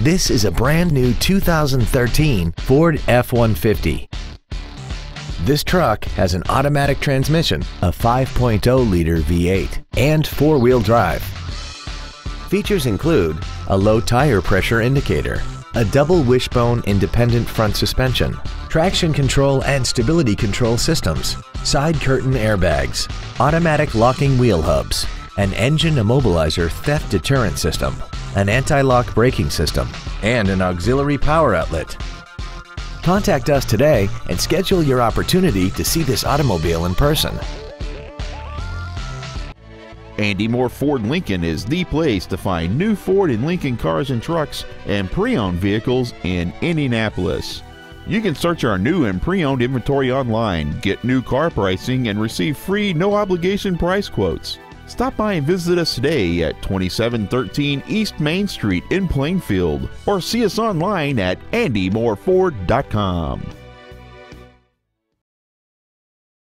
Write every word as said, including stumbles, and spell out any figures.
This is a brand new two thousand thirteen Ford F one fifty. This truck has an automatic transmission, a five point oh liter V eight, and four-wheel drive. Features include a low tire pressure indicator, a double wishbone independent front suspension, traction control and stability control systems, side curtain airbags, automatic locking wheel hubs, an engine immobilizer theft deterrent system, an anti-lock braking system, and an auxiliary power outlet. Contact us today and schedule your opportunity to see this automobile in person. Andy Mohr Ford Lincoln is the place to find new Ford and Lincoln cars and trucks and pre-owned vehicles in Indianapolis. You can search our new and pre-owned inventory online, get new car pricing, and receive free no-obligation price quotes. Stop by and visit us today at twenty-seven thirteen East Main Street in Plainfield, or see us online at andy mohr ford dot com.